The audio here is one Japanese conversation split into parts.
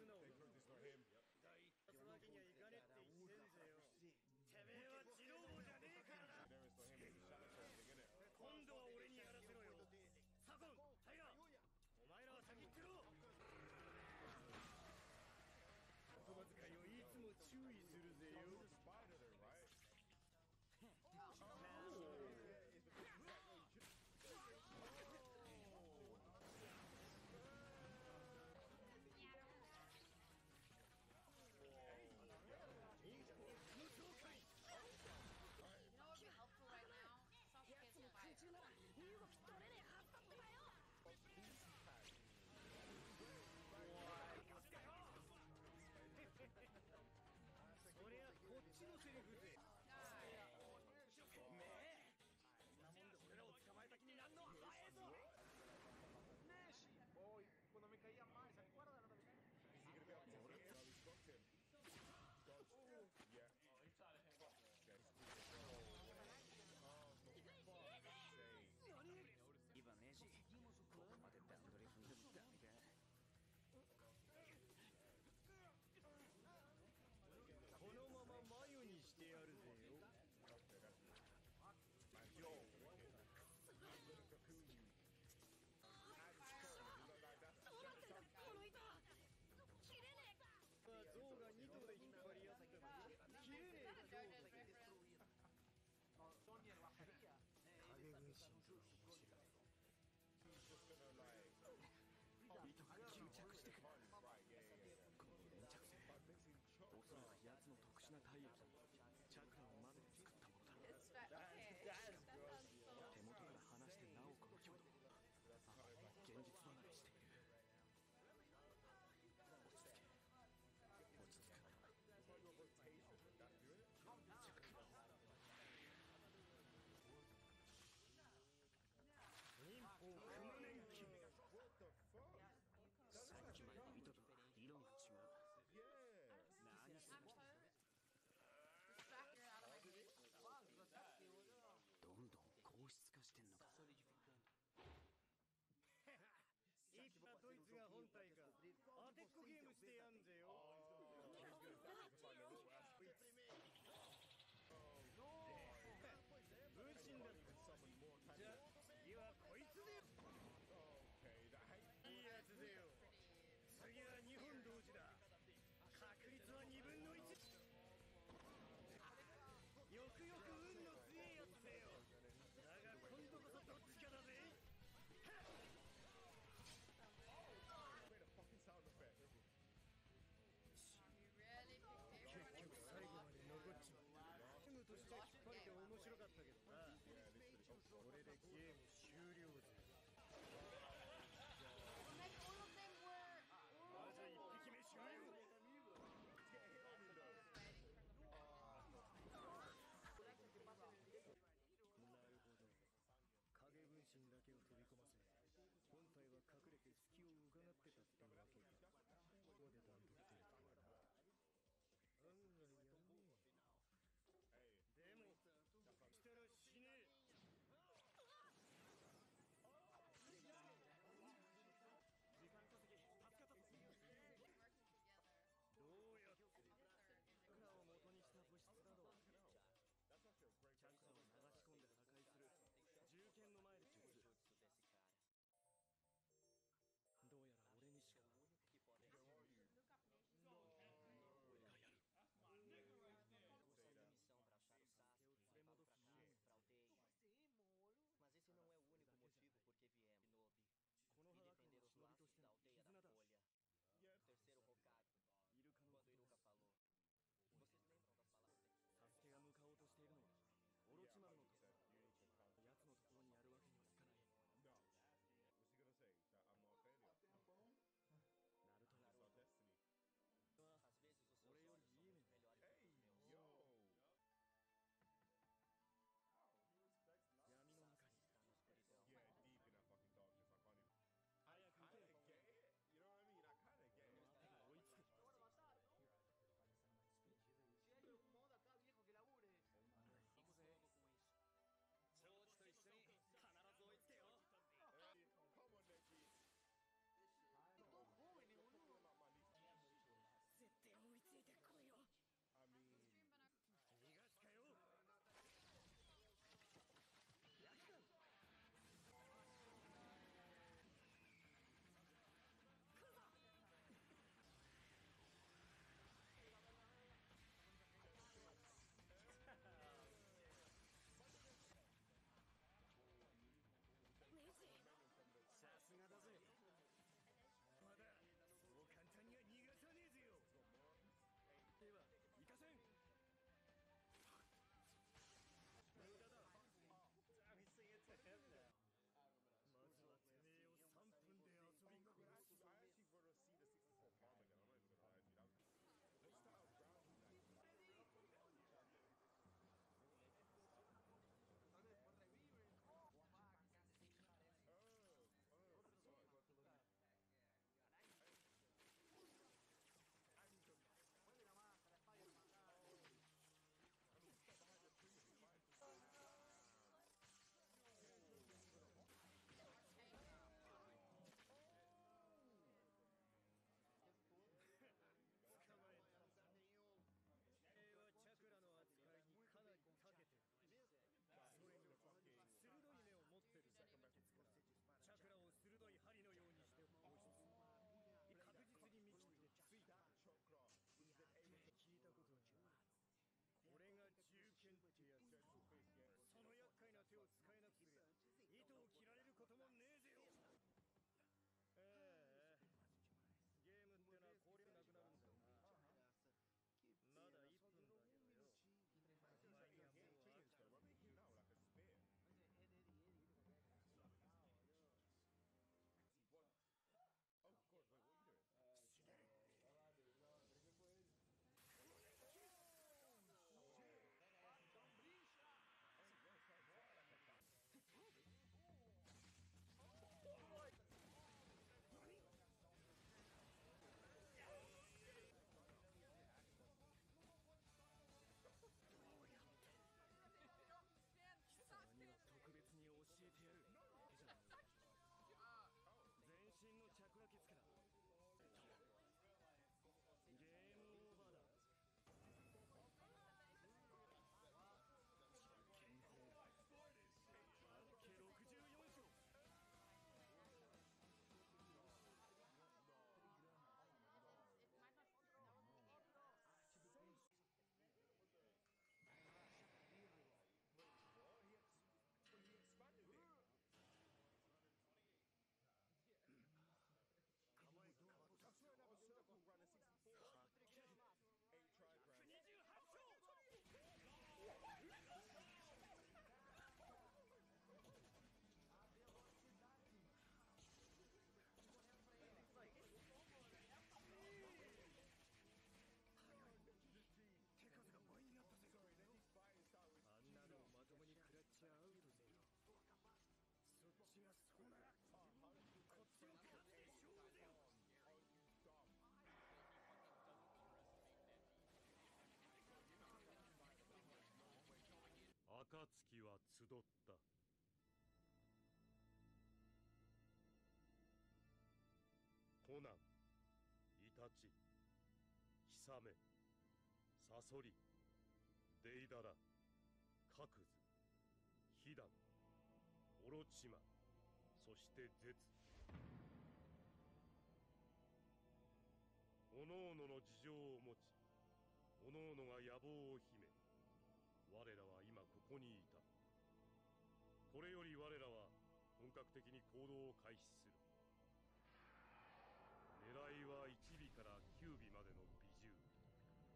のてわけにはいかねって言ってんぜよ。てめえは自動王じゃねえからな。今度は俺にやらせろよ。サコン、タイラー、お前らは先行ってろ。言葉遣いをいつも注意するぜよ。 You know what would be helpful right now? Sasuke's fire. 身動き取れねえはずだったわよ。 そりゃこっちのセリフぜ。めえ、そんなもんで俺らを捕まえた気になるのは早えぞ。 Nashi, poi quando mi caía mai, sai guarda da dove 今ネジここまで段取り踏んでもダメか。 このまま眉にしてやるぜよ。 どうなってんだこの糸。切れねえか。 象が2頭で引っ張り合っても切れねえか。 Sony era la feria. 影分身とは面白い。 糸が吸着してくる。この粘着性、おそらく奴の特殊な体液にチャクラを混ぜて作ったものだ。 It's fat. Okay. That sounds so. 手元から離してなおこの強度。現実離れしている。落ち着け、落ち着く。 忍法熊年金。 さっきまでの糸と理論が違う。何する気だ。 Distract her out of my face. どんどん硬質化してんのか。 いつだドイツが本体か当てっこゲームしてやんぜよ。分身だ。じゃあ次はこいつで。いいやつぜよ。次は2本同時だ。確率は2分の1。よくよく運の強いやつぜよ。だが今度こそどっちかだぜ。 暁は集った。コナン、イタチ、ヒサメ、サソリ、デイダラ、カクズ、ヒダン、オロチマ、そしてゼツ。おのおのの事情を持ち、おのおのが野望を秘め、我らは今ここにいた。これより我らは本格的に行動を開始する。狙いは1尾から9尾までの美獣。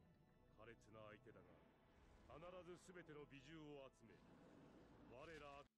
苛烈な相手だが、必ず全ての美獣を集め、我ら